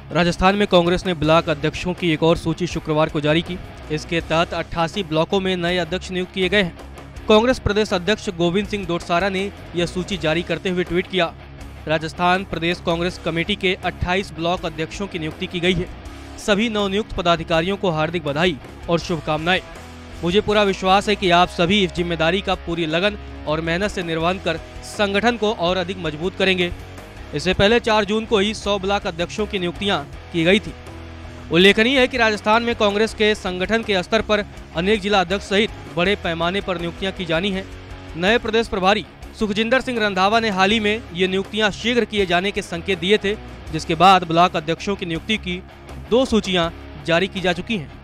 राजस्थान में कांग्रेस ने ब्लॉक अध्यक्षों की एक और सूची शुक्रवार को जारी की। इसके तहत 88 ब्लॉकों में नए अध्यक्ष नियुक्त किए गए हैं। कांग्रेस प्रदेश अध्यक्ष गोविंद सिंह डोटासरा ने यह सूची जारी करते हुए ट्वीट किया, राजस्थान प्रदेश कांग्रेस कमेटी के 28 ब्लॉक अध्यक्षों की नियुक्ति की गई है। सभी नवनियुक्त पदाधिकारियों को हार्दिक बधाई और शुभकामनाएं। मुझे पूरा विश्वास है कि आप सभी इस जिम्मेदारी का पूरी लगन और मेहनत से निर्वहन कर संगठन को और अधिक मजबूत करेंगे। इससे पहले 4 जून को ही 100 ब्लॉक अध्यक्षों की नियुक्तियां की गई थी। उल्लेखनीय है कि राजस्थान में कांग्रेस के संगठन के स्तर पर अनेक जिला अध्यक्ष सहित बड़े पैमाने पर नियुक्तियां की जानी हैं। नए प्रदेश प्रभारी सुखजिंदर सिंह रंधावा ने हाल ही में ये नियुक्तियां शीघ्र किए जाने के संकेत दिए थे, जिसके बाद ब्लॉक अध्यक्षों की नियुक्ति की 2 सूचियां जारी की जा चुकी हैं।